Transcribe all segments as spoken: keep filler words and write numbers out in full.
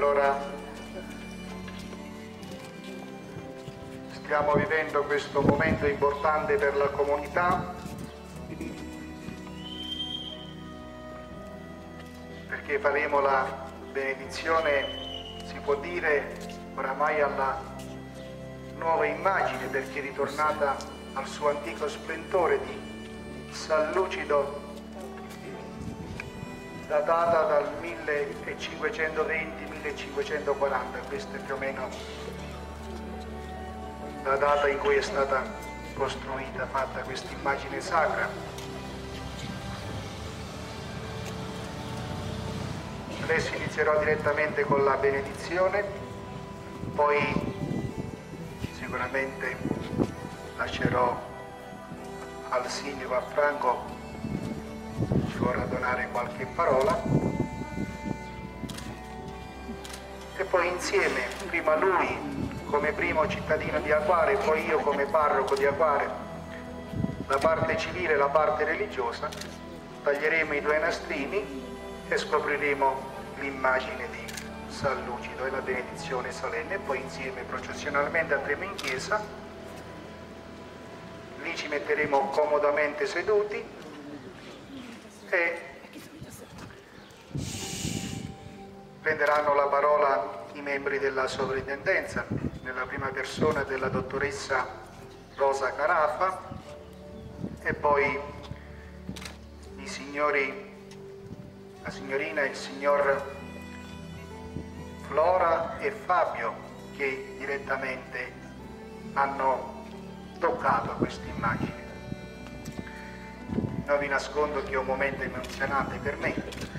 allora stiamo vivendo questo momento importante per la comunità, perché faremo la benedizione, si può dire, oramai alla nuova immagine, perché è ritornata al suo antico splendore di San Lucido, datata dal millecinquecentoventi millecinquecentoquaranta. Questa è più o meno la data in cui è stata costruita, fatta questa immagine sacra. Adesso inizierò direttamente con la benedizione, poi sicuramente lascerò al sindaco, a Franco, ci vorrà donare qualche parola, e poi insieme, prima lui come primo cittadino di Acquare, poi io come parroco di Acquare, la parte civile e la parte religiosa, taglieremo i due nastrini e scopriremo l'immagine di San Lucido e la benedizione solenne, e poi insieme processionalmente andremo in chiesa, lì ci metteremo comodamente seduti e prenderanno la parola i membri della sovrintendenza, nella prima persona della dottoressa Rosa Carafa, e poi i signori, la signorina e il signor Flora e Fabio, che direttamente hanno toccato questa immagine. Non vi nascondo che è un momento emozionante per me,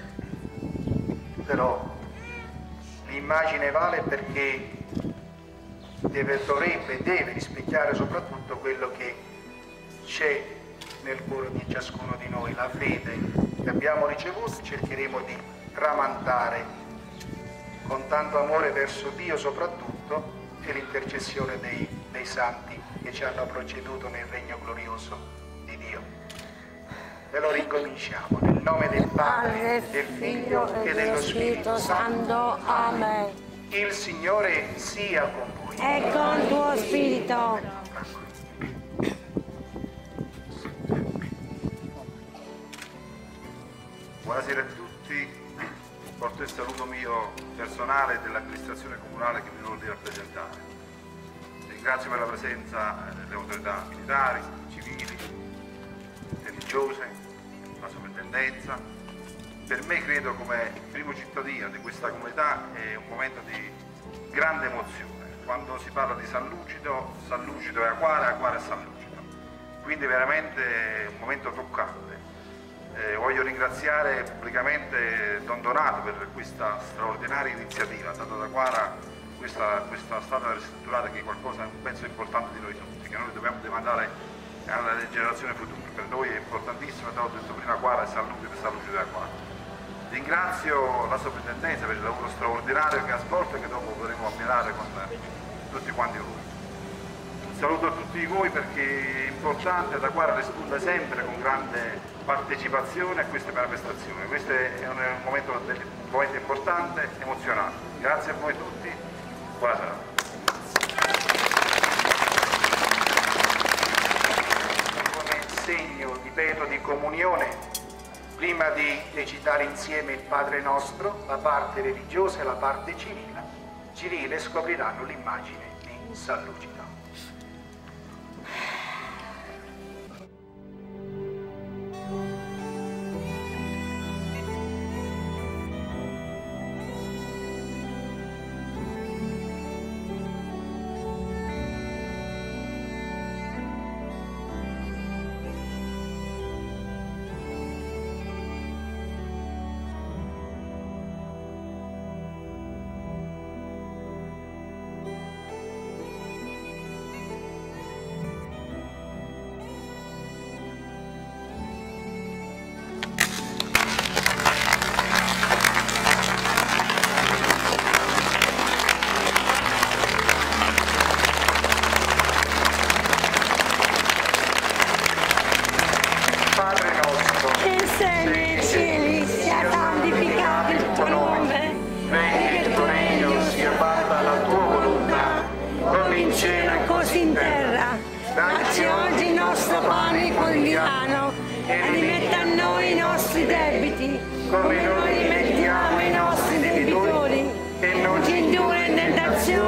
però l'immagine vale perché deve, dovrebbe, deve rispecchiare soprattutto quello che c'è nel cuore di ciascuno di noi, la fede che abbiamo ricevuto. Cercheremo di tramandare con tanto amore verso Dio soprattutto, e l'intercessione dei, dei santi che ci hanno preceduto nel regno glorioso di Dio. E lo ricominciamo nel nome del Padre, del Figlio e dello Spirito Santo. Amen. Il Signore sia con voi. E con tuo spirito. Buonasera a tutti, porto il saluto mio personale e dell'amministrazione comunale che mi onoro di rappresentare. Ringrazio per la presenza delle autorità militari, civili, religiose, la sovrintendenza. Per me, credo, come primo cittadino di questa comunità, è un momento di grande emozione. Quando si parla di San Lucido, San Lucido è Acquare, Acquare è San Lucido. Quindi veramente un momento toccante. Eh, voglio ringraziare pubblicamente Don Donato per questa straordinaria iniziativa data da Acquare. Questa, questa strada ristrutturata, che è qualcosa, un pezzo importante di noi tutti, che noi dobbiamo demandare alle generazioni future. Per noi è importantissimo, ho detto prima, Acquare, San Lucido e San Lucido di Acquare. Ringrazio la sovrintendenza per il lavoro straordinario che ha svolto e che dopo potremo ammirare con tutti quanti voi. Un saluto a tutti voi, perché è importante, ad Acquare risponde sempre con grande partecipazione a queste manifestazioni. Questo è un momento, un momento importante, emozionante. Grazie a voi tutti, buonasera. Come segno, ripeto, di comunione, prima di recitare insieme il Padre Nostro, la parte religiosa e la parte civile, civile scopriranno l'immagine di San Lucido.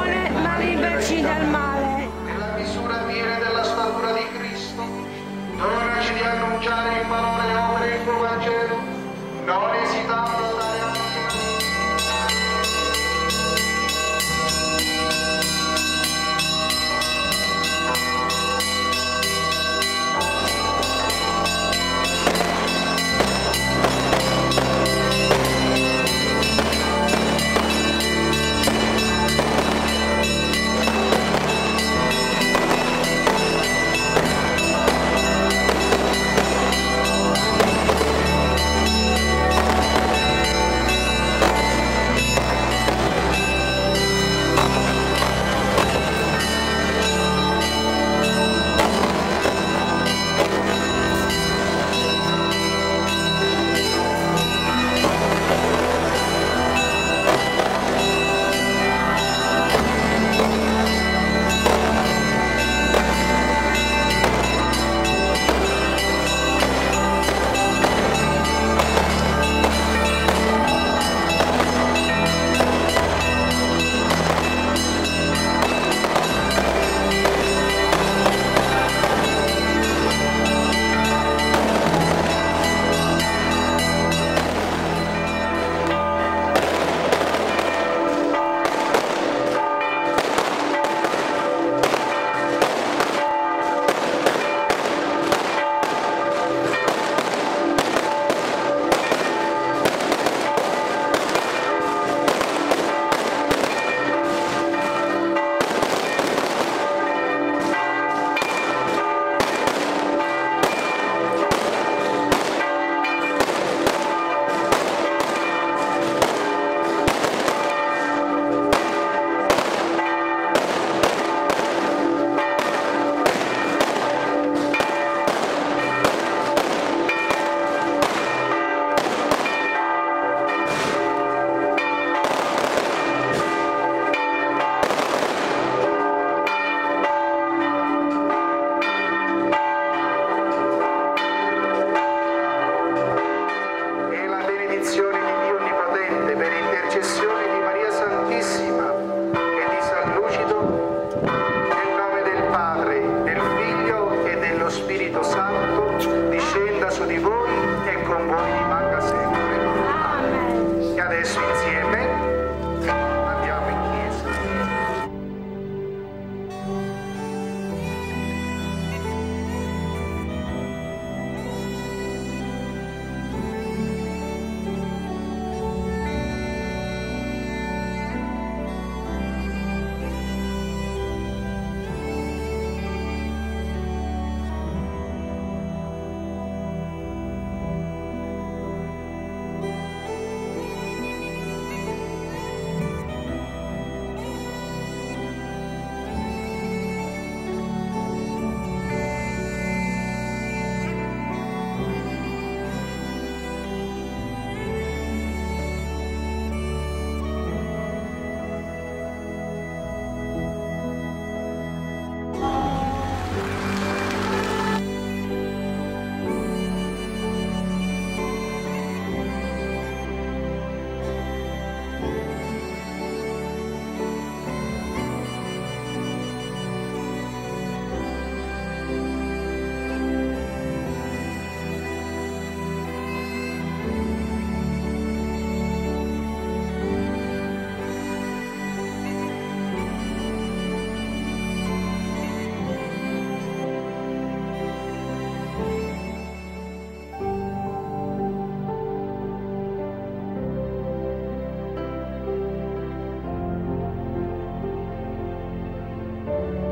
buone, ma liberaci dal male. Nella misura piena della statura di Cristo, donaci di annunciare in parole e opere il tuo Vangelo, non esitando a dare anima. Amen.